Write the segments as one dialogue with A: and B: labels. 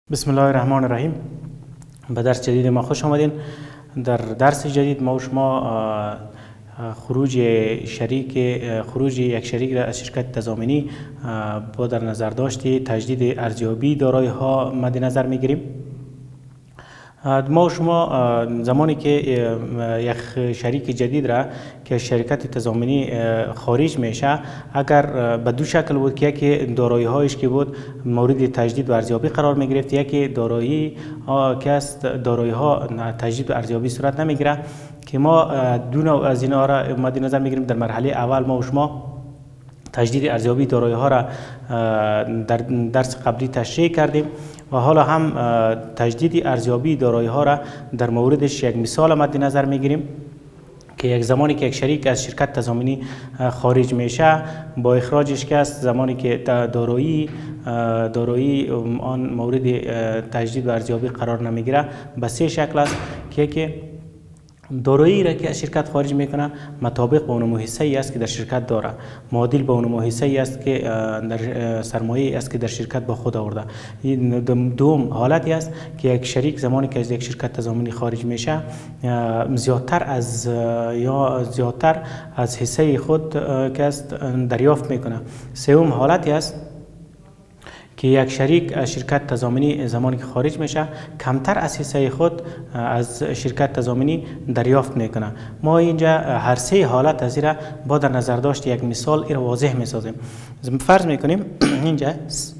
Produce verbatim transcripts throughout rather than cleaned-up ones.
A: بسم الله الرحمن الرحیم. به درس جدید ما خوش آمدین. در درس جدید ما و شما خروج شریک خروج یک شریک را از شرکت تضامنی با در نظر داشتی تجدید ارزیابی دارایی ها مد نظر میگیریم. ما و شما زمانی که یک شریک جدید را که شرکت تضامنی خارج میشه، اگر به دو شکل بود که یکی دارایی هایش که بود مورد تجدید و ارزیابی قرار می گرفت، یکی دارایی ها که است دارایی ها تجدید و ارزیابی صورت نمیگیره، که ما دو نوع از اینا را مد نظر میگیریم. در مرحله اول ما و شما تجدید ارزیابی دارایی ها را در درس قبلی تشریح کردیم و حالا هم تجدید ارزیابی دارایی ها را در موردش یک مثال مد نظر میگیریم که یک زمانی که یک شریک از شرکت تضامنی خارج میشه، با اخراجش که است زمانی که دارایی دارایی آن مورد تجدید و ارزیابی قرار نمیگیره، به سه شکل است که که دارایی را که از شرکت خارج میکنه مطابق با اون حصه ای است که در شرکت داره، معادل با اون حصه ای است که در سرمایه است که در شرکت با خود آورده. این دوم حالتی است که یک شریک زمانی که از یک شرکت تضامنی خارج میشه زیادتر از یا زیادتر از حصه خود که است دریافت میکنه. سوم حالتی است که یک شریک از شرکت تضامنی زمانی که خارج میشه کمتر از حصه خود از شرکت تضامنی دریافت میکنه. ما اینجا هر سه حالت از این با در نظر داشت یک مثال این واضح میسازیم. فرض میکنیم اینجا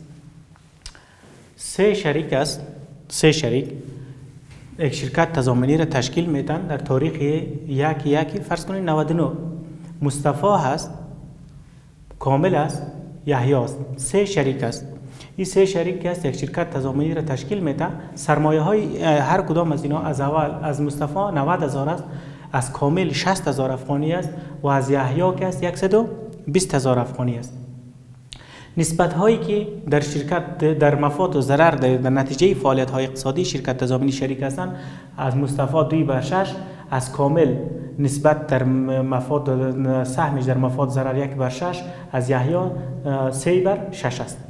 A: سه شریک است، سه شریک یک شرکت تضامنی را تشکیل میدن در تاریخ یک یکی فرض کنیم نود و نه. مصطفی هست، کامل است، یحیی است. سه شریک است. این سه شریک که است یک شرکت تضامنی را تشکیل میده. سرمایه های هر کدام از اینا از اول از مصطفی نود هزار است، از کامل شصت هزار افغانی است و از یحیی که است صد و بیست هزار افغانی است. نسبت هایی که در شرکت در مفاد و ضرر در نتیجه فعالیت های اقتصادی شرکت تضامنی شریک هستند، از مصطفی دوی بر شش، از کامل نسبت در مفاد سهمش در مفاد ضرر یک بر شش، از یحیی سه بر شش است.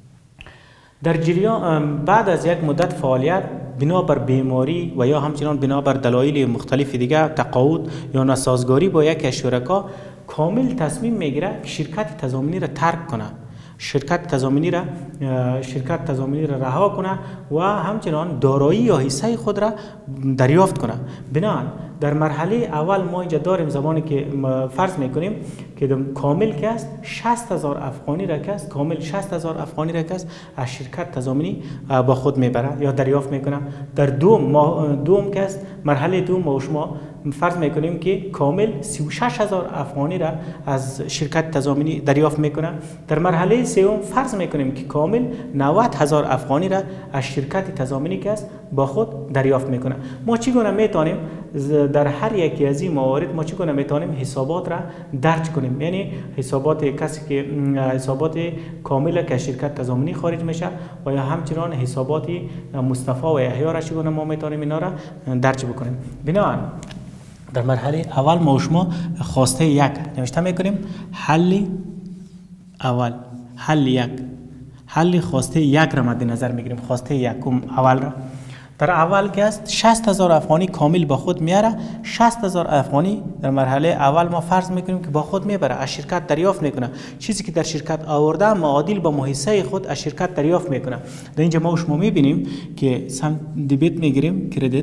A: در جریان بعد از یک مدت فعالیت بنابر بیماری و یا همچنان بنابر دلایل مختلف دیگر تقاعد یا ناسازگاری با یک از شرکا کامل تصمیم میگیره که شرکت تضامنی را ترک کنه، شرکت تضامنی را شرکت تضامنی را رها کنه و همچنان دارایی یا حصه خود را دریافت کنه. بنابراین در مرحله اول ما اینجا داریم زمانی که فرض میکنیم که کامل که است شصت هزار افغانی را که است کامل شصت هزار افغانی را که است از شرکت تضامنی با خود میبره یا دریافت میکنه. در دوم ما دوم که است مرحله دوم ما شما فرض میکنیم که کامل سی و شش هزار افغانی را از شرکت تضامنی دریافت میکنه. در مرحله سوم فرض میکنیم که کامل نود هزار افغانی را از شرکت تضامنی که است با خود دریافت میکنه. ما چگونه میتونیم در هر یکی از این موارد ما چگونه میتونیم حسابات را درج کنیم؟ یعنی حسابات کسی که حسابات کامل که شرکت تضامنی خارج میشه و یا همچنان حسابات مصطفی و یحیی را چگونه ما میتونیم اینا را درج بکنیم. بنابراین در مرحله اول ما و شما خواسته یک نوشته میکنیم حل اول، حل یک، حل خواسته یک را مد نظر میگیریم. خواسته یکم اول را در اول که است شصت هزار افغانی کامل با خود میاره. شصت هزار افغانی در مرحله اول ما فرض میکنیم که با خود میبره، از شرکت دریافت میکنه. چیزی که در شرکت آورده معادل با محیصه خود از شرکت دریافت میکنه. در اینجا ما شما میبینیم که سم دیبیت میگیریم، کردیت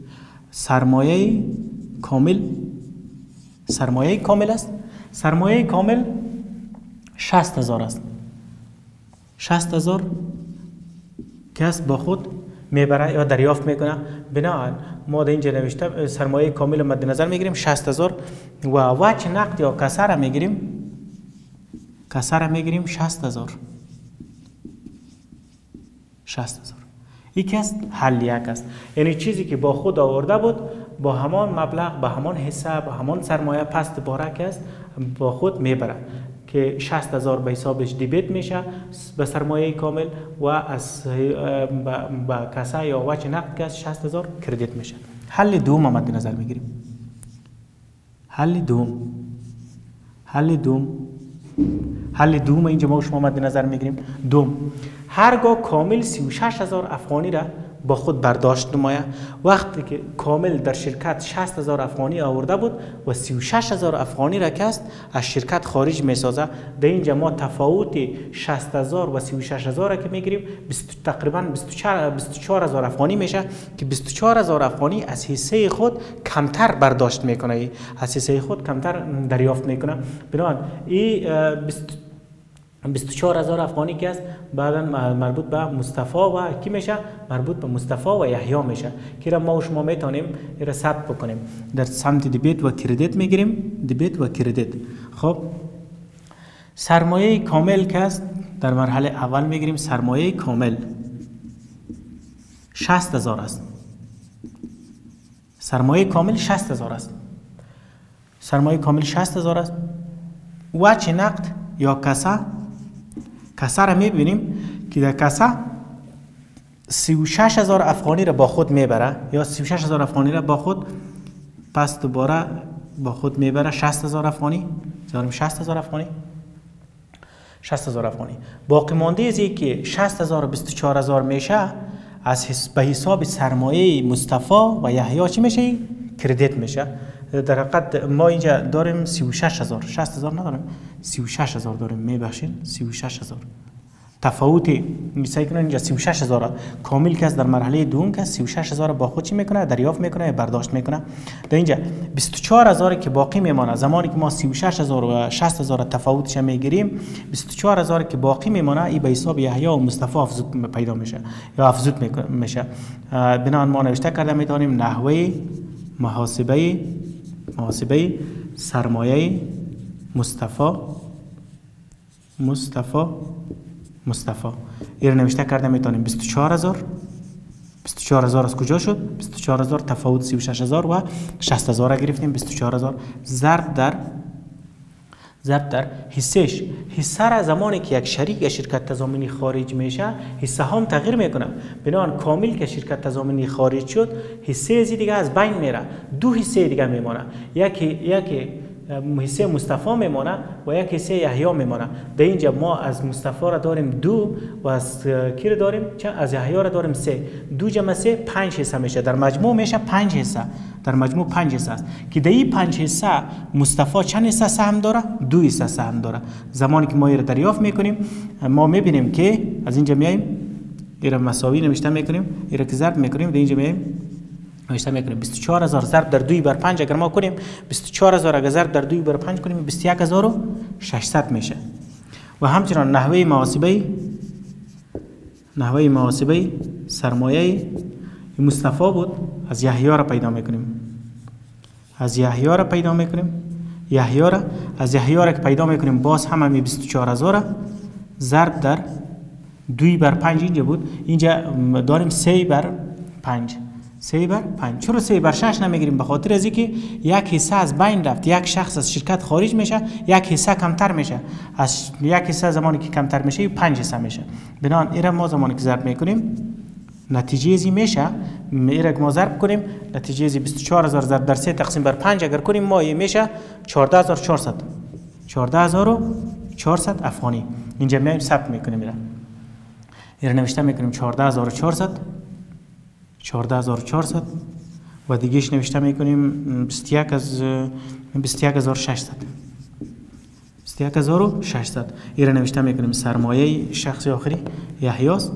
A: سرمایه کامل، سرمایه کامل است. سرمایه کامل شصت هزار است. شصت هزار کس با خود میبره یا دریافت میکنه. بنابراین ما در اینجا نوشته سرمایه کامل مد نظر میگیریم شصت هزار و وجه نقد یا کسه را میگیریم، کسه را میگیریم شصت هزار. شصت هزار این که است حل یک است. یعنی چیزی که با خود آورده بود با همان مبلغ، با همان حساب، با همان سرمایه پس دوباره که است با خود میبره که شصت هزار به حسابش دیبیت میشه به سرمایه کامل و از با کسه یا وجه نقد که است شصت هزار کردیت میشه. حل دوم مد نظر میگیریم. حل دوم حل دوم حل دوم اینجا ما شما مد نظر میگیریم. دوم هرگاه کامل سی و شش هزار افغانی را با خود برداشت نماید. وقتی که کامل در شرکت شصت هزار افغانی آورده بود و سی و شش هزار افغانی را کست از شرکت خارج می سازه، در اینجا ما تفاوت شصت هزار و سی و شش هزار را که می گیریم تقریبا بیست و چهار هزار افغانی میشه که بیست و چهار هزار افغانی از حصه خود کمتر برداشت میکنه، از حصه خود کمتر دریافت میکنه. بنابراین این بیست و چهار هزار افغانی که است بعدا مربوط به مصطفی و کی میشه؟ مربوط به مصطفی و یحیی میشه که ما و شما میتونیم این ثبت بکنیم. در سمت دبیت و کردیت میگیریم، دبیت و کردیت. خب سرمایه کامل که است در مرحله اول میگیریم سرمایه کامل شصت هزار است. سرمایه کامل شصت هزار است. سرمایه کامل شصت هزار است. وجه نقد یا کسه، کسه را میبینیم که در کسه سی و شش هزار افغانی را با خود میبره یا سی و شش هزار افغانی را با خود، پس دوباره با خود میبره شصت هزار افغانی، داریم شصت هزار افغانی، شصت هزار افغانی. باقی مانده از این که شصت هزار و بیست و چهار هزار میشه از حس... به حساب سرمایه مصطفی و یحیی چی میشه؟ کردیت میشه. در حقیقت ما اینجا داریم سی و شش هزار، شصت هزار نداریم، سی و شش هزار داریم، میبخشین سی و شش هزار. تفاوت میسای کنن اینجا سی و شش هزار کامل که در مرحله دوم که سی و شش هزار با خود چی میکنه؟ دریافت میکنه یا برداشت میکنه. در اینجا بیست و چهار هزار که باقی میمانه زمانی که ما سی و شش هزار و شصت هزار تفاوتش میگیریم، بیست و چهار هزار که باقی میمانه این به حساب یحیی و مصطفی افزود پیدا میشه یا افزود میشه. بنابراین ما نوشته کرده میتونیم نحوه محاسبه محاسبه سرمایه مصطفی مصطفی مصطفی این نوشته کرده میتونیم بیست و چهار هزار، بیست و چهار هزار از کجا شد؟ بیست و چهار هزار تفاوت سی و شش هزار و شصت هزار را گرفتیم. بیست و چهار هزار ضرب در ضرب در حصهش. حصه را زمانی که یک شریک شرکت تضامنی خارج میشه حصه هم تغییر میکنه. بنابراین کامل که شرکت تضامنی خارج شد حصه ازی دیگه از بین میره، دو حصه دیگه میمونه، یکی یکی حصه مصطفی میمونه و یک حصه یحیی میمونه. در اینجا ما از مصطفی را داریم دو و از کی را داریم؟ از یحیی را داریم سه. دو جمع سه پنج حصه میشه، در مجموع میشه پنج حصه، در مجموع پنج حصه است که در این پنج حصه مصطفی چند حصه سهم داره؟ دو حصه سهم داره. زمانی که ما این را دریافت میکنیم ما میبینیم که از اینجا میایم این را مساوی نوشته میکنیم، این را که ضرب میکنیم در اینجا میایم نوشته میکنیم بیست و چهار هزار ضرب در دو بر پنج اگر ما کنیم، بیست و چهار هزار اگر ضرب در دو بر پنج کنیم بیست و یک هزار و ششصد میشه. و همچنان نحوه محاسبه نحوه محاسبه سرمایه مصطفی بود، از یحیی را پیدا میکنیم، از یحیی را پیدا میکنیم، یحیی را از یحیی را که پیدا میکنیم باز هم همین بیست و چهار هزار ضرب در دو بر پنج اینجا بود، اینجا داریم سه بر پنج، سه بر پنج. چرا سه بر شش نمیگیریم؟ به خاطر از اینکه یک حصه از بین رفت، یک شخص از شرکت خارج میشه، یک حصه کمتر میشه، از یک حصه زمانی که کمتر میشه پنج حصه میشه. بنابراین این را ما زمانی که ضرب میکنیم نتیجه ازی میشه، این را ما ضرب کنیم نتیجه ازی بیست و چهار هزار ضرب در سه تقسیم بر پنج اگر کنیم ما میشه چهارده هزار و چهارصد، چهارده هزار و چهارصد افغانی. اینجا میایم ثبت میکنیم، این را این را نوشته میکنیم چهارده هزار و چهارصد، چهارده هزار و چهارصد و دیگهش نوشته میکنیم بیست و یک از بیست و یک هزار و ششصد، بیست و یک هزار و ششصد. این را نوشته میکنیم سرمایه شخص آخری یحیی است،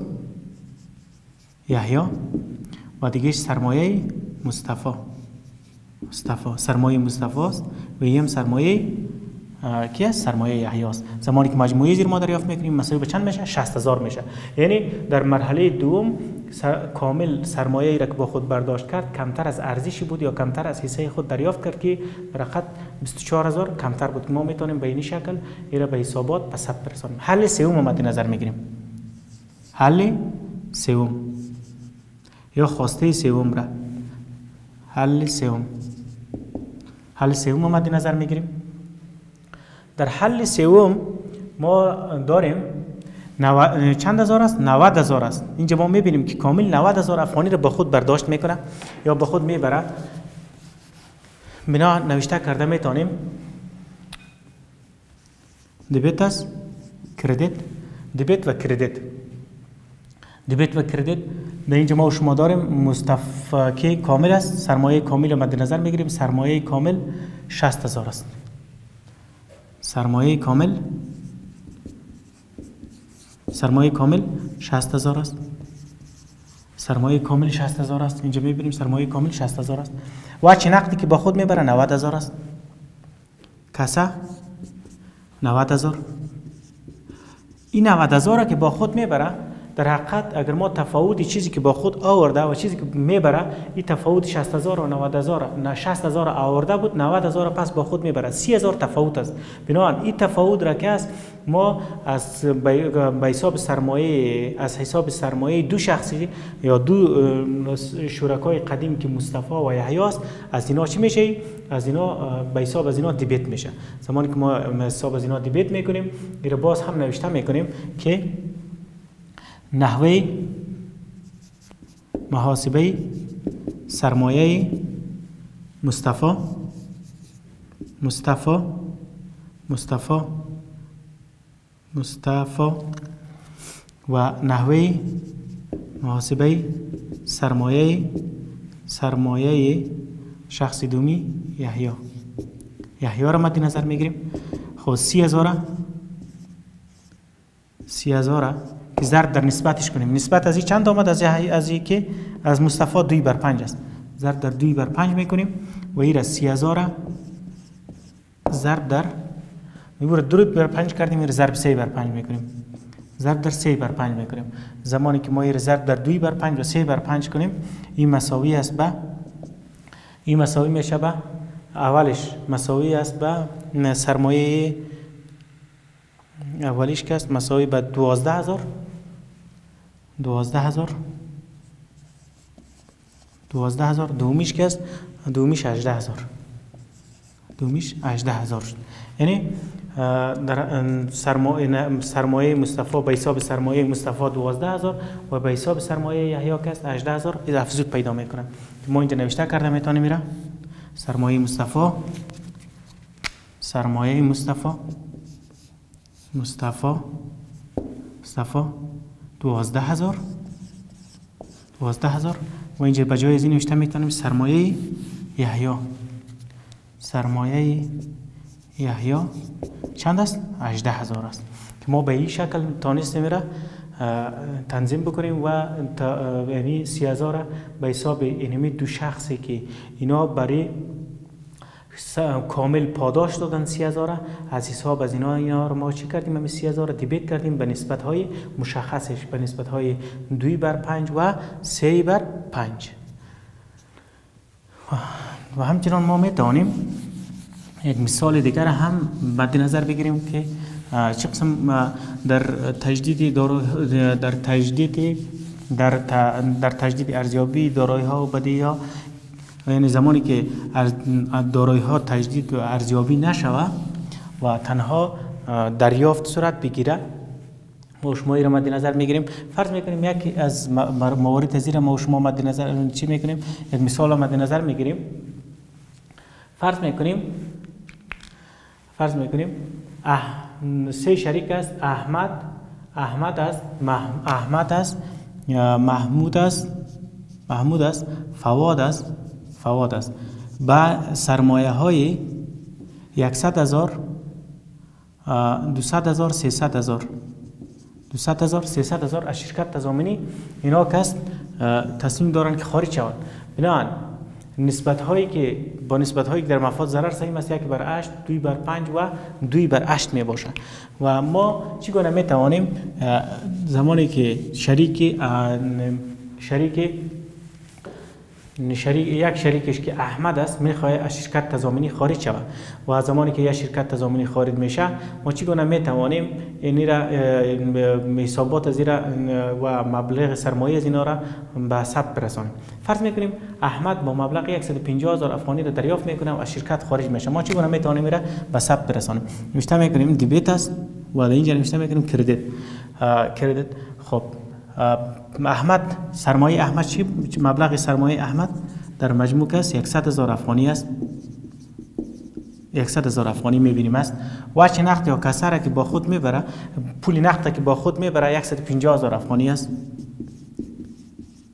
A: یحیی و دیگهش سرمایه مصطفی، مصطفی سرمایه مصطفی است و این سرمایه کی است؟ سرمایه یحیی است. زمانی که مجموعه زیر ما دریافت میکنیم مساوی به چند میشه؟ شصت هزار میشه. یعنی در مرحله دوم سر... کامل سرمایه را که با خود برداشت کرد کمتر از ارزشی بود یا کمتر از حصه خود دریافت کرد که در حقیقت بیست و چهار هزار کمتر بود. ما میتونیم به این شکل این را به حسابات به ثبت برسانیم. حل سوم مد نظر میگیریم، حل سوم یا خواسته سوم را حل سوم حل سوم مد نظر میگیریم. در حل سوم ما داریم نو... چند هزار است؟ نود هزار است. اینجا ما میبینیم که کامل نود هزار افغانی را به خود برداشت میکنه یا به خود میبره. بنا نوشته کرده میتونیم دبیت است، کردیت، دبیت و کردیت. دیبت و کردیت در اینجا ما و شما داریم. مصطفی کامل است، سرمایه کامل رو مد نظر میگیریم. سرمایه کامل شصت هزار است. سرمایه کامل سرمایه کامل شصت هزار است. سرمایه کامل شصت هزار است. اینجا میبینیم سرمایه کامل شصت هزار است. وجه نقدی که با خود میبره نود هزار است. کسا نود هزار. این نود هزار که با خود میبره در حقیقت اگر ما تفاوت چیزی که با خود آورده و چیزی که میبره، این تفاوت شصت هزار و نود هزار، نه شصت هزار آورده بود، نود هزار پس با خود میبره، سی هزار تفاوت است. بنابراین این تفاوت را که است ما از به حساب سرمایه از حساب سرمایه دو شخصی یا دو شرکای قدیم که مصطفی و یحیی است، از اینا چی میشه؟ از اینا به حساب از اینا دیبت میشه. زمانی که ما حساب از اینا دیبت میکنیم، این باز هم نوشته میکنیم که نحوه محاسبه سرمایه مصطفی مصطفی مصطفی مصطفی و نحوه محاسبه سرمایه سرمایه شخص دومی یحیی یحیی را مد نظر میگیریم. خب سی هزار سی هزار که ضرب در نسبتش کنیم. نسبت از این چند آمد؟ از از این که از مصطفی دوی بر پنج است. ضرب در دوی بر پنج میکنیم و این را سی هزار ضرب در میبوره دو بر پنج کردیم، این را ضرب سه بر پنج میکنیم. ضرب در سه بر پنج میکنیم. زمانی که ما این را ضرب در دوی بر پنج و سه بر پنج کنیم، این مساوی است به این مساوی میشه به اولش مساوی است به سرمایه اولیش که است مساوی به دوازده هزار دوازده هزار دوازده هزار. دومیش که است دومیش هجده هزار دومیش هجده هزار شد. یعنی در سرمایه سرمایه مصطفی به حساب سرمایه مصطفی دوازده هزار و به حساب سرمایه یحیی که است هجده هزار افزود پیدا میکنه. ما اینجا نوشته کرده میتونه میره سرمایه مصطفی سرمایه مصطفی مصطفی مصطفی دوازده هزار دوازده هزار و اینجا به جای از این نوشته میتونیم سرمایه یحیی سرمایه یحیی چند است؟ هجده هزار است که ما به این شکل تانستیم میره تنظیم بکنیم و یعنی سی هزار به حساب اینمی دو شخصی که اینا برای کامل پاداش دادن سی هزار، از حساب از اینا اینا رو ما چی کردیم؟ همین سی هزار دیبت کردیم به نسبت های مشخصش، به نسبت های دوی بر پنج و سه بر پنج. و همچنان ما میتوانیم یک مثال دیگر هم مد نظر بگیریم که چه قسم در تجدید در تجدید در در تجدید ارزیابی دارایی ها و بدهی ها، یعنی زمانی که دارایی ها تجدید و ارزیابی نشوه و تنها دریافت صورت بگیره، ما شما را مد نظر میگیریم. فرض میکنیم یکی از موارد زیر ما شما مد نظر چی میکنیم؟ یک مثال مد نظر میگیریم. فرض میکنیم فرض میکنیم اح... سه شریک است. احمد احمد است مح... احمد است محمود است محمود است فواد است فواد است با سرمایه های صد هزار دویست هزار سیصد هزار دویست هزار سیصد هزار از شرکت تضامنی اینا کس تصمیم دارن که خارج شوند. بنابراین نسبت هایی که با نسبت هایی که در مفاد ضرر سهیم است، یک بر هشت، دوی بر پنج و دوی بر هشت می باشه. و ما چگونه می توانیم زمانی که شریک شریک شریک یک شریکش که احمد است میخواد از شرکت تضامنی خارج شود و زمانی که یک شرکت تضامنی خارج میشه، ما چگونه میتوانیم این را حسابات از و مبلغ سرمایه از اینا را به ثبت برسانیم. فرض میکنیم احمد با مبلغ صد و پنجاه هزار افغانی را دریافت میکنه و از شرکت خارج میشه. ما چگونه میتوانیم این را به ثبت برسانیم؟ نوشته میکنیم دیبت است و اینجا نوشته میکنیم کردیت کردیت. خب احمد سرمایه احمد چی مبلغ سرمایه احمد در مجموع است صد هزار افغانی است. صد هزار افغانی میبینیم است. وجه نقد یا کسره که با خود میبره، پول نقد که با خود میبره صد و پنجاه هزار افغانی است.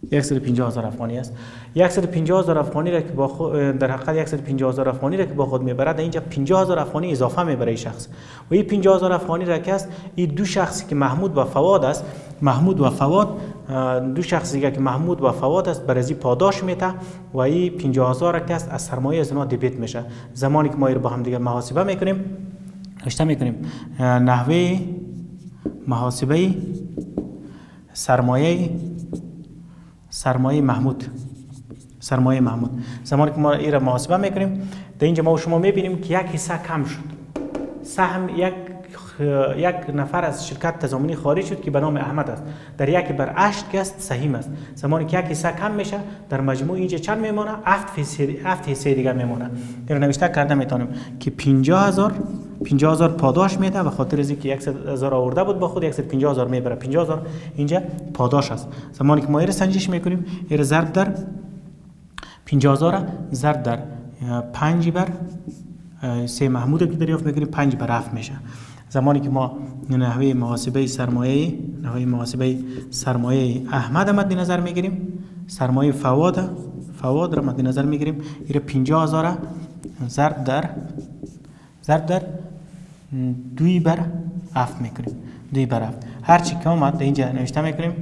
A: صد و پنجاه هزار افغانی است. صد و پنجاه هزار افغانی را که با خود در حقیقت صد و پنجاه هزار افغانی را که با خود میبرد، اینجا پنجاه هزار افغانی اضافه میبره شخص و این پنجاه هزار افغانی را که است، این دو شخصی که محمود و فواد است، محمود و فواد دو شخصی که محمود و فواد است برای پاداش میته و این پنجاه هزار را که است از سرمایه از اونها دبیت میشه. زمانی که ما این با هم دیگه محاسبه میکنیم اشته میکنیم نحوه محاسبه سرمایه سرمایه محمود سرمایه محمود زمانی که ما این را محاسبه میکنیم، در اینجا ما و شما میبینیم که یک حصه کم شد. سهم یک یک نفر از شرکت تضامنی خارج شد که به نام احمد است، در یک بر هشت که است سهیم است. زمانی که یک حصه کم میشه در مجموع اینجا چند میمونه؟ هفت حصه دیگه میمونه. این نوشته کرده میتونیم که پنجاه هزار پنجاه هزار پاداش میده به خاطر از اینکه صد هزار آورده بود با خود صد و پنجاه هزار میبره. پنجاه هزار اینجا پاداش است. زمانی که ما این سنجش میکنیم، این ضرب در پنجاه هزار ضرب در پنج بر سه محمود که دریافت میکنیم پنج بر هفت میشه. زمانی که ما نحوه محاسبه سرمایه نحوه محاسبه سرمایه احمد مد نظر میگیریم، سرمایه فواد فواد را مد نظر میگیریم، این پنجاه هزار ضرب در ضرب در دوی بر هفت میکنیم. دوی بر هفت هر چی که اومد اینجا نوشته میکنیم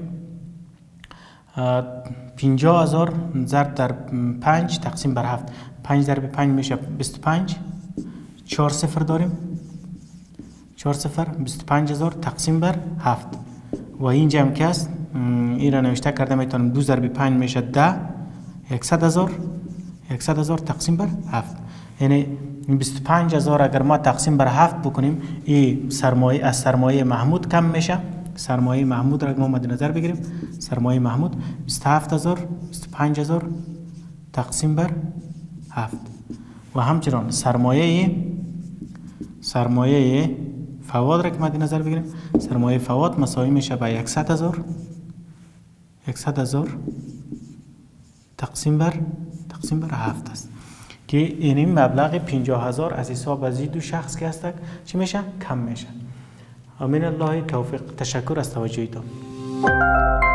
A: پنجاه هزار ضرب در پنج تقسیم بر هفت. پنج ضرب پنج میشه بیست و پنج. چهار صفر داریم، چهار صفر بیست و پنج هزار تقسیم بر هفت و اینجا هم که است این را نوشته کرده میتونم دو ضرب پنج میشه ده. صد هزار صد هزار تقسیم بر هفت، یعنی بیست و پنج هزار اگر ما تقسیم بر هفت بکنیم این سرمایه از سرمایه محمود کم میشه. سرمایه محمود را ما مد نظر بگیریم، سرمایه محمود بیست و هفت هزار بیست و پنج هزار تقسیم بر هفت و همچنان سرمایه سرمایه فواد را که مد نظر بگیریم، سرمایه فواد مساوی میشه به صد هزار صد هزار تقسیم بر تقسیم بر هفت است که این مبلغ پنجاه هزار از حساب از دو شخص که هست چی میشه؟ کم میشه. امین الله توفیق. تشکر از توجهتان.